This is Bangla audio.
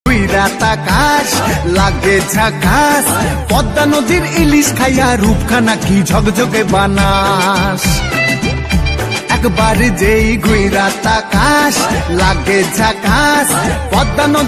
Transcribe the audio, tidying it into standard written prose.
আকাশ লাগে ঝাকাস, পদ্মা নদীর ইলিশ খাইয়া রূপখানা কি ঝকঝকে বানাস। একবার যেই ঘুইরা তাকাস লাগে ঝাকাস, পদ্মা